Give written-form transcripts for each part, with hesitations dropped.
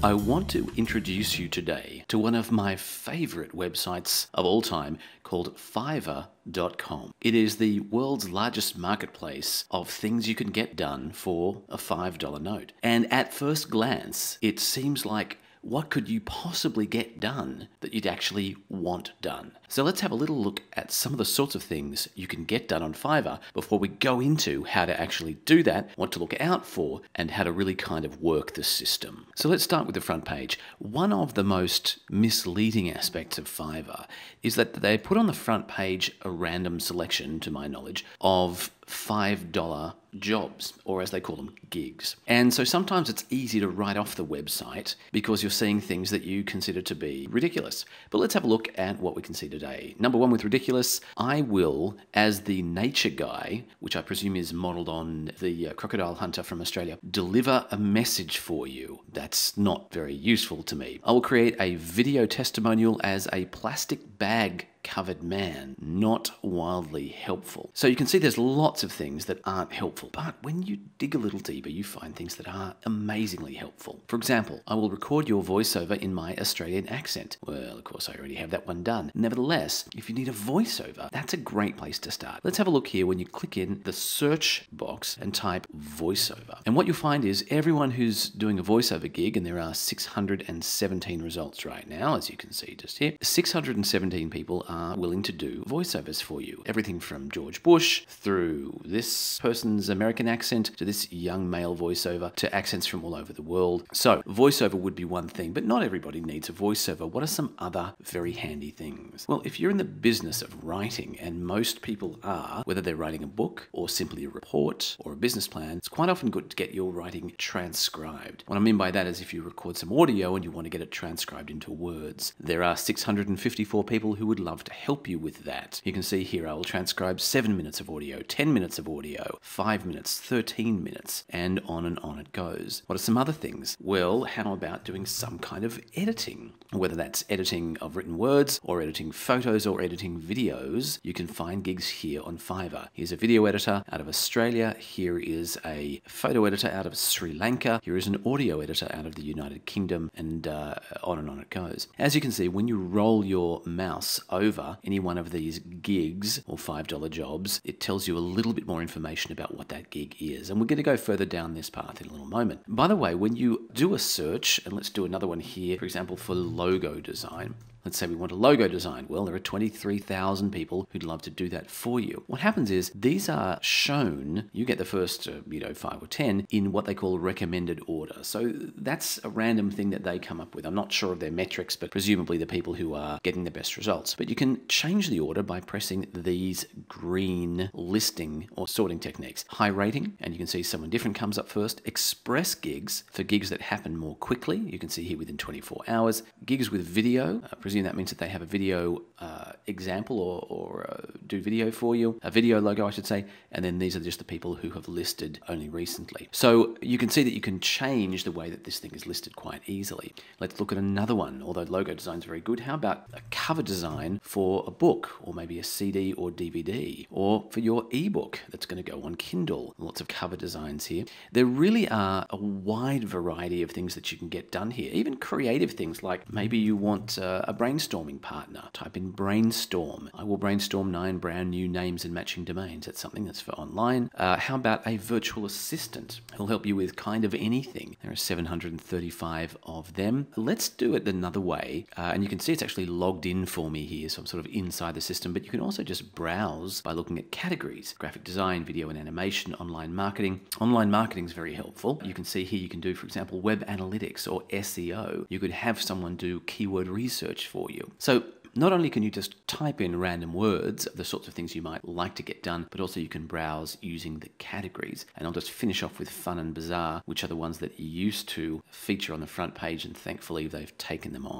I want to introduce you today to one of my favorite websites of all time called Fiverr.com. It is the world's largest marketplace of things you can get done for a $5 note. And at first glance, it seems like what could you possibly get done that you'd actually want done? So let's have a little look at some of the sorts of things you can get done on Fiverr before we go into how to actually do that, what to look out for, and how to really kind of work the system. So let's start with the front page. One of the most misleading aspects of Fiverr is that they put on the front page a random selection, to my knowledge, of $5 jobs, or as they call them, gigs. And so sometimes it's easy to write off the website because you're seeing things that you consider to be ridiculous. But let's have a look at what we can see today. Number one with ridiculous, I will, as the nature guy, which I presume is modeled on the crocodile hunter from Australia, deliver a message for you. That's not very useful to me. I will create a video testimonial as a plastic bag covered man. Not wildly helpful. So you can see there's lots of things that aren't helpful, but when you dig a little deeper, you find things that are amazingly helpful. For example, I will record your voiceover in my Australian accent. Well, of course, I already have that one done. Nevertheless, if you need a voiceover, that's a great place to start. Let's have a look here when you click in the search box and type voiceover. And what you'll find is everyone who's doing a voiceover gig, and there are 617 results right now, as you can see just here, 617 people are willing to do voiceovers for you. Everything from George Bush through this person's American accent to this young male voiceover to accents from all over the world. So voiceover would be one thing, but not everybody needs a voiceover. What are some other very handy things? Well, if you're in the business of writing, and most people are, whether they're writing a book or simply a report or a business plan, it's quite often good to get your writing transcribed. What I mean by that is if you record some audio and you want to get it transcribed into words. There are 654 people who would love to help you with that. You can see here I will transcribe 7 minutes of audio, 10 minutes of audio, 5 minutes, 13 minutes, and on it goes. What are some other things? Well, how about doing some kind of editing? Whether that's editing of written words or editing photos or editing videos, you can find gigs here on Fiverr. Here's a video editor out of Australia. Here is a photo editor out of Sri Lanka. Here is an audio editor out of the United Kingdom, and on it goes. As you can see, when you roll your mouse over any one of these gigs or $5 jobs, it tells you a little bit more information about what that gig is. And we're going to go further down this path in a little moment. By the way, when you do a search, and let's do another one here, for example, for logo design. Let's say we want a logo design. Well, there are 23,000 people who'd love to do that for you. What happens is these are shown, you get the first 5 or 10 in what they call recommended order. So that's a random thing that they come up with. I'm not sure of their metrics, but presumably the people who are getting the best results. But you can change the order by pressing these green listing or sorting techniques. High rating, and you can see someone different comes up first. Express gigs, for gigs that happen more quickly. You can see here within 24 hours. Gigs with video, that means that they have a video example or do video for you, a video logo I should say, and then these are just the people who have listed only recently. So you can see that you can change the way that this thing is listed quite easily. Let's look at another one. Although logo design is very good, how about a cover design for a book, or maybe a CD or DVD, or for your ebook that's going to go on Kindle? Lots of cover designs here. There really are a wide variety of things that you can get done here, even creative things like maybe you want a brainstorming partner. Type in brainstorm. I will brainstorm 9 brand new names and matching domains. That's something that's for online. How about a virtual assistant? He'll help you with kind of anything. There are 735 of them. Let's do it another way. And you can see it's actually logged in for me here, so I'm sort of inside the system, but you can also just browse by looking at categories. Graphic design, video and animation, online marketing. Online marketing is very helpful. You can see here you can do, for example, web analytics or SEO. You could have someone do keyword research for you. So not only can you just type in random words, the sorts of things you might like to get done, but also you can browse using the categories. And I'll just finish off with fun and bizarre, which are the ones that used to feature on the front page, and thankfully they've taken them off.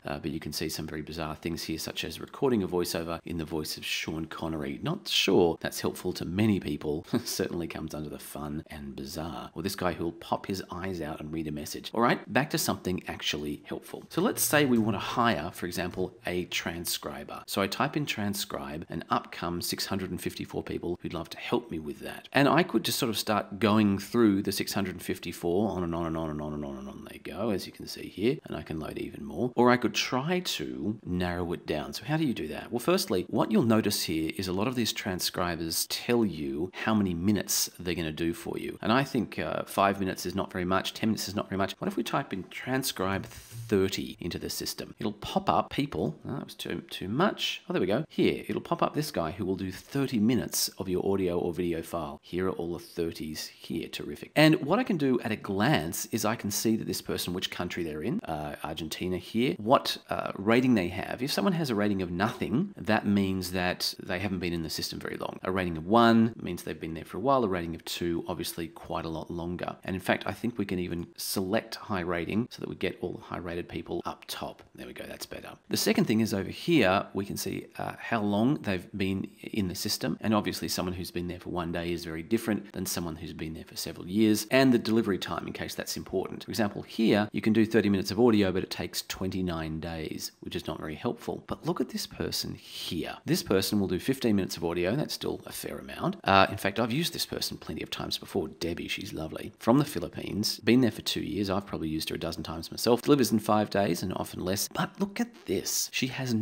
but you can see some very bizarre things here, such as recording a voiceover in the voice of Sean Connery. Not sure that's helpful to many people. Certainly comes under the fun and bizarre. Or this guy who'll pop his eyes out and read a message. All right, back to something actually helpful. So let's say we want to hire, for example, a transcriber. So I type in transcribe and up come 654 people who'd love to help me with that. And I could just sort of start going through the 654 on and on and on and on and on and on they go, as you can see here, and I can load even more. Or I could try to narrow it down. So how do you do that? Well, firstly, what you'll notice here is a lot of these transcribers tell you how many minutes they're going to do for you. And I think 5 minutes is not very much, 10 minutes is not very much. What if we type in transcribe 30 into the system? It'll pop up people, oh, that was too much. Oh, there we go. Here, it'll pop up this guy who will do 30 minutes of your audio or video file. Here are all the 30s here. Terrific. And what I can do at a glance is I can see that this person, which country they're in, Argentina here, what rating they have. If someone has a rating of nothing, that means that they haven't been in the system very long. A rating of 1 means they've been there for a while. A rating of 2, obviously quite a lot longer. And in fact, I think we can even select high rating so that we get all the high rated people up top. There we go, that's better. The second thing is over here, we can see how long they've been in the system. And obviously someone who's been there for 1 day is very different than someone who's been there for several years, and the delivery time in case that's important. For example, here you can do 30 minutes of audio, but it takes 29 days, which is not very helpful. But look at this person here. This person will do 15 minutes of audio. That's still a fair amount. In fact, I've used this person plenty of times before. Debbie, she's lovely. From the Philippines, been there for 2 years. I've probably used her a dozen times myself. Delivers in 5 days and often less. But look at this. She has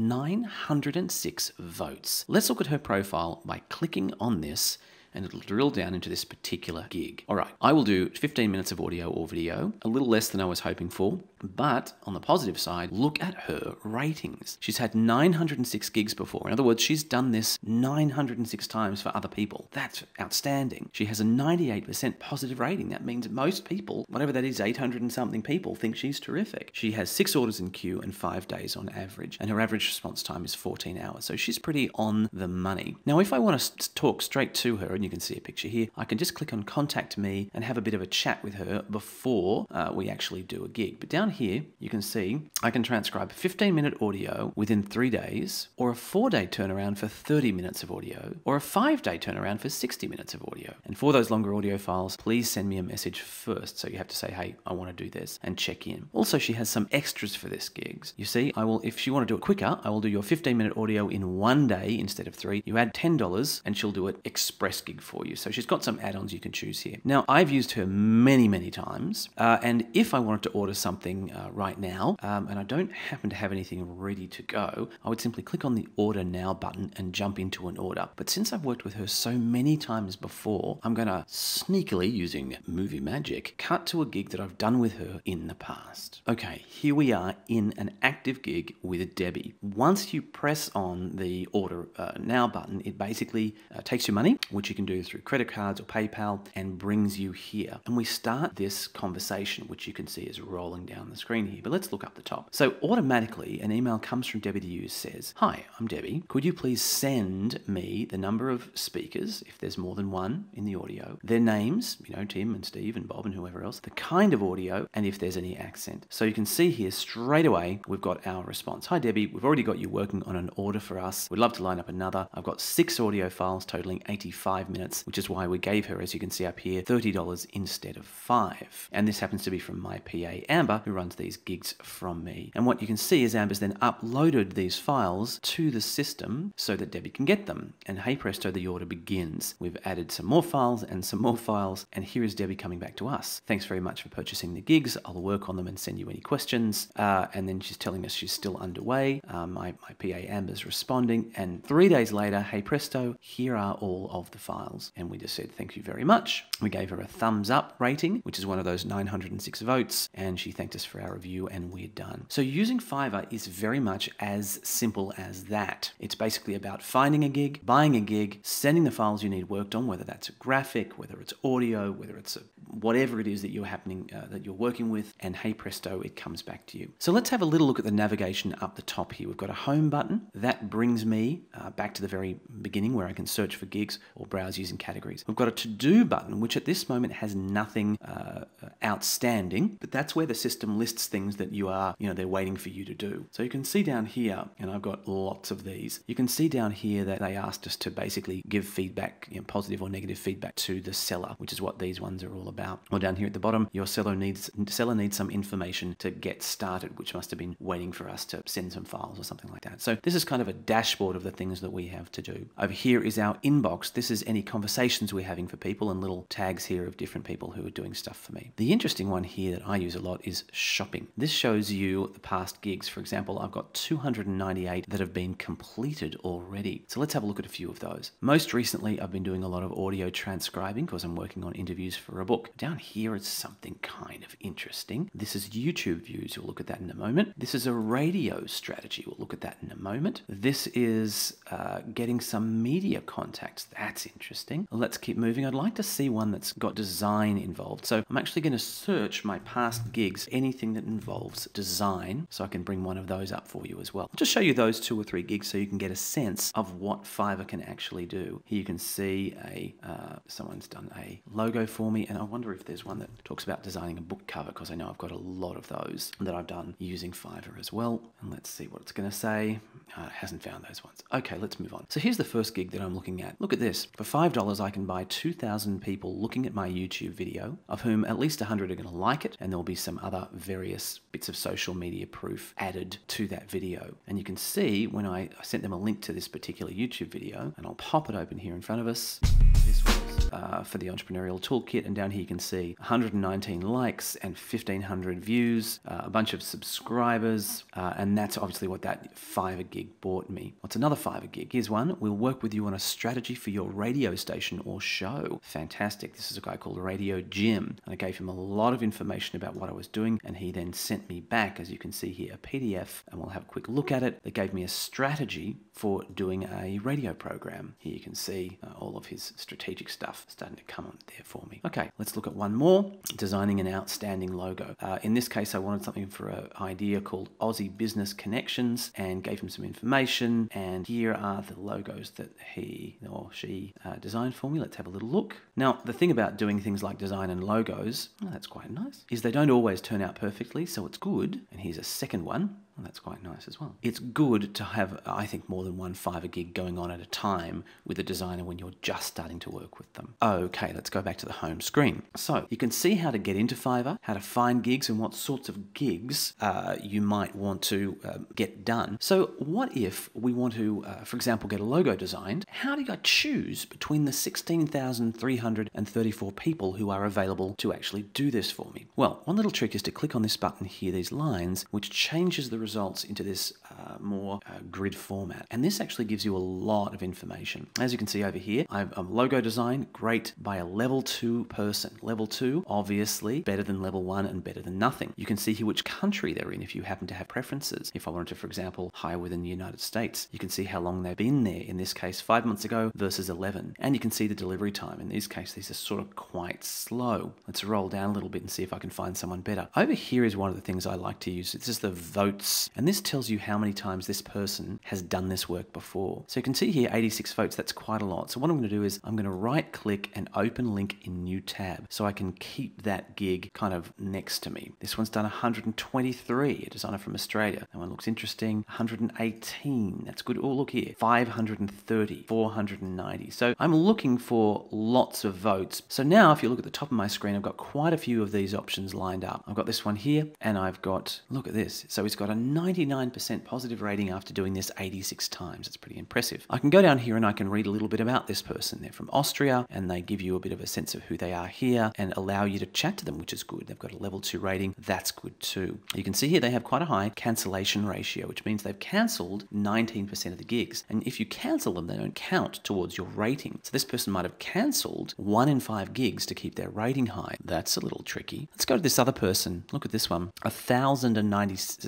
906 votes. Let's look at her profile by clicking on this, and it'll drill down into this particular gig. All right, I will do 15 minutes of audio or video, a little less than I was hoping for, but on the positive side, look at her ratings. She's had 906 gigs before. In other words, she's done this 906 times for other people. That's outstanding. She has a 98% positive rating. That means most people, whatever that is, 800 and something people, think she's terrific. She has 6 orders in queue and 5 days on average, and her average response time is 14 hours. So she's pretty on the money. Now, if I want to talk straight to her, and you can see a picture here, I can just click on contact me and have a bit of a chat with her before we actually do a gig. But down here, you can see I can transcribe 15-minute audio within 3 days, or a 4-day turnaround for 30 minutes of audio, or a 5-day turnaround for 60 minutes of audio. And for those longer audio files, please send me a message first. So you have to say, hey, I want to do this, and check in. Also, she has some extras for this gigs. You see, if you want to do it quicker, I will do your 15-minute audio in 1 day instead of 3. You add $10 and she'll do it express gig for you. So she's got some add-ons you can choose here. Now, I've used her many, many times. And if I wanted to order something right now, and I don't happen to have anything ready to go, I would simply click on the order now button and jump into an order. But since I've worked with her so many times before, I'm going to sneakily, using movie magic, cut to a gig that I've done with her in the past. Okay, here we are in an active gig with Debbie. Once you press on the order now button, it basically takes your money, which you can do through credit cards or PayPal, and brings you here. And we start this conversation, which you can see is rolling down the screen here. But let's look up the top. So automatically, an email comes from Debbie to you, says, hi, I'm Debbie. Could you please send me the number of speakers, if there's more than one in the audio, their names, you know, Tim and Steve and Bob and whoever else, the kind of audio, and if there's any accent. So you can see here straight away, we've got our response. Hi, Debbie. We've already got you working on an order for us. We'd love to line up another. I've got 6 audio files totaling 85 minutes, which is why we gave her, as you can see up here, $30 instead of 5. And this happens to be from my PA, Amber, who runs these gigs from me. And what you can see is Amber's then uploaded these files to the system so that Debbie can get them. And hey presto, the order begins. We've added some more files and some more files, and here is Debbie coming back to us. Thanks very much for purchasing the gigs. I'll work on them and send you any questions. And then she's telling us she's still underway. My PA, Amber's responding, and 3 days later, hey presto, here are all of the files. And we just said, thank you very much. We gave her a thumbs up rating, which is one of those 906 votes, and she thanked us for our review, and we're done. So using Fiverr is very much as simple as that. It's basically about finding a gig, buying a gig, sending the files you need worked on, whether that's a graphic, whether it's audio, whether it's whatever it is that you're working with, and hey presto, it comes back to you. So let's have a little look at the navigation up the top here. We've got a home button. That brings me back to the very beginning where I can search for gigs or browse using categories. We've got a to-do button, which at this moment has nothing outstanding, but that's where the system system lists things that you are, they're waiting for you to do. So you can see down here, and I've got lots of these, you can see down here that they asked us to basically give feedback, positive or negative feedback to the seller, which is what these ones are all about. Or down here at the bottom, your seller needs some information to get started, which must have been waiting for us to send some files or something like that. So this is kind of a dashboard of the things that we have to do. Over here is our inbox. This is any conversations we're having for people and little tags here of different people who are doing stuff for me. The interesting one here that I use a lot is shopping. This shows you the past gigs. For example, I've got 298 that have been completed already. So let's have a look at a few of those. Most recently, I've been doing a lot of audio transcribing because I'm working on interviews for a book. Down here is something kind of interesting. This is YouTube views. We'll look at that in a moment. This is a radio strategy. We'll look at that in a moment. This is getting some media contacts. That's interesting. Let's keep moving. I'd like to see one that's got design involved. So I'm actually going to search my past gigs, anything that involves design, so I can bring one of those up for you as well. I'll just show you those 2 or 3 gigs so you can get a sense of what Fiverr can actually do. Here you can see someone's done a logo for me, and I wonder if there's one that talks about designing a book cover, because I know I've got a lot of those that I've done using Fiverr as well. And let's see what it's going to say. It hasn't found those ones. Okay, let's move on. So here's the first gig that I'm looking at. Look at this. For $5, I can buy 2,000 people looking at my YouTube video, of whom at least 100 are going to like it, and there'll be some other various bits of social media proof added to that video. And you can see when I sent them a link to this particular YouTube video, and I'll pop it open here in front of us. This was for the Entrepreneurial Toolkit, and down here you can see 119 likes and 1,500 views, a bunch of subscribers, and that's obviously what that Fiverr gig bought me. What's another Fiverr gig? Here's one. We'll work with you on a strategy for your radio station or show. Fantastic. This is a guy called Radio Jim, and I gave him a lot of information about what I was doing, and he then sent me back, as you can see here, a PDF, and we'll have a quick look at it. They gave me a strategy for doing a radio program. Here you can see all of his strategic stuff starting to come on there for me. Okay, let's look at one more. Designing an outstanding logo. In this case, I wanted something for an idea called Aussie Business Connections, and gave him some information, and here are the logos that he or she designed for me. Let's have a little look. Now, the thing about doing things like design and logos, that's quite nice, is they don't always turn out perfectly, so it's good. And here's a second one. And that's quite nice as well. It's good to have, I think, more than one Fiverr gig going on at a time with a designer when you're just starting to work with them. Okay, let's go back to the home screen. So you can see how to get into Fiverr, how to find gigs, and what sorts of gigs you might want to get done. So what if we want to, for example, get a logo designed? How do I choose between the 16,334 people who are available to actually do this for me? Well, one little trick is to click on this button here, these lines, which changes the results into this more grid format. And this actually gives you a lot of information. As you can see over here, I've logo design, great, by a level 2 person. Level 2, obviously, better than level 1 and better than nothing. You can see here which country they're in if you happen to have preferences. If I wanted to, for example, hire within the United States, you can see how long they've been there. In this case, 5 months ago versus 11. And you can see the delivery time. In this case, these are sort of quite slow. Let's roll down a little bit and see if I can find someone better. Over here is one of the things I like to use. This is the votes, and this tells you how many times this person has done this work before. So you can see here 86 votes, that's quite a lot. So what I'm going to do is I'm going to right click and open link in new tab so I can keep that gig kind of next to me. This one's done 123, a designer from Australia. That one looks interesting. 118, that's good. Oh, look here, 530, 490. So I'm looking for lots of votes. So now if you look at the top of my screen, I've got quite a few of these options lined up. I've got this one here, and I've got, look at this. So it's got a 99% positive rating after doing this 86 times. It's pretty impressive. I can go down here and I can read a little bit about this person. They're from Austria, and they give you a bit of a sense of who they are here and allow you to chat to them, which is good. They've got a level 2 rating. That's good too. You can see here they have quite a high cancellation ratio, which means they've cancelled 19% of the gigs. And if you cancel them, they don't count towards your rating. So this person might have cancelled 1 in 5 gigs to keep their rating high. That's a little tricky. Let's go to this other person. Look at this one. 1,076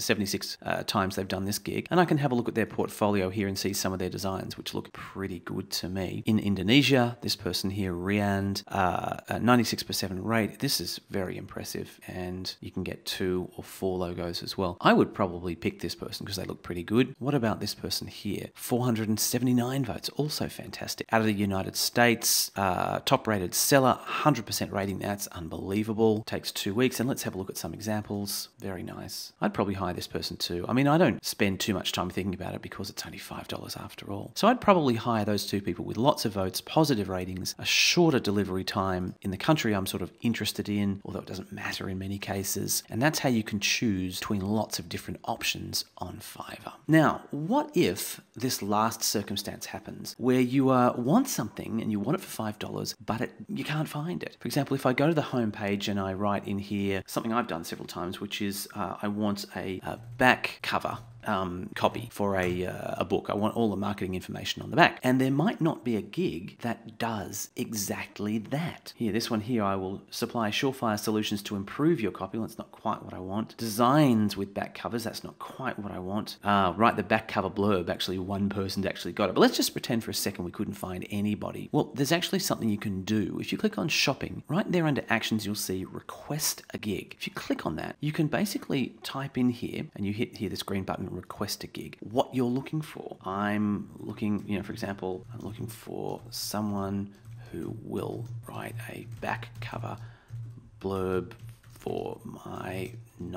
6 times they've done this gig, and I can have a look at their portfolio here and see some of their designs, which look pretty good to me. In Indonesia, this person here, Riand, 96% rate. This is very impressive, and you can get 2 or 4 logos as well. I would probably pick this person because they look pretty good. What about this person here? 479 votes, also fantastic. Out of the United States, top rated seller, 100% rating. That's unbelievable. Takes 2 weeks, and let's have a look at some examples. Very nice. I'd probably hire this person too. I mean, I don't spend too much time thinking about it because it's only $5 after all. So I'd probably hire those 2 people with lots of votes, positive ratings, a shorter delivery time in the country I'm sort of interested in, although it doesn't matter in many cases. And that's how you can choose between lots of different options on Fiverr. Now, what if this last circumstance happens where you want something and you want it for $5, but you can't find it? For example, if I go to the home page and I write in here something I've done several times, which is I want a back cover copy for a book. I want all the marketing information on the back. And there might not be a gig that does exactly that. Here, this one here, I will supply surefire solutions to improve your copy. Well, that's not quite what I want. Designs with back covers, that's not quite what I want. Write the back cover blurb. Actually, one person's actually got it. But let's just pretend for a second we couldn't find anybody. Well, there's actually something you can do. If you click on shopping, right there under actions, you'll see request a gig. If you click on that, you can basically type in here, and you hit here this green button, request a gig, what you're looking for. I'm looking, for example, I'm looking for someone who will write a back cover blurb for my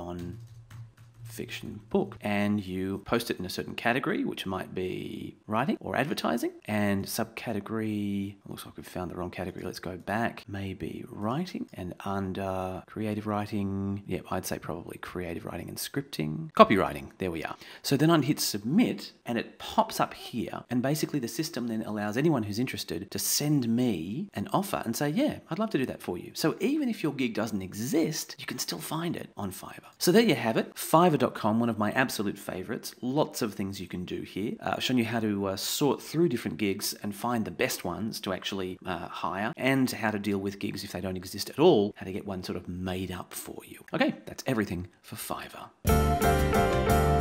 non-fiction book, and you post it in a certain category, which might be writing or advertising, and subcategory, looks like we've found the wrong category, let's go back, maybe writing, and under creative writing, I'd say probably creative writing and scripting, copywriting, there we are. So then I'd hit submit, and it pops up here, and basically the system then allows anyone who's interested to send me an offer and say, yeah, I'd love to do that for you. So even if your gig doesn't exist, you can still find it on Fiverr. So there you have it, Fiverr.com, one of my absolute favorites. Lots of things you can do here. I've shown you how to sort through different gigs and find the best ones to actually hire, and how to deal with gigs if they don't exist at all, how to get one sort of made up for you. Okay, that's everything for Fiverr.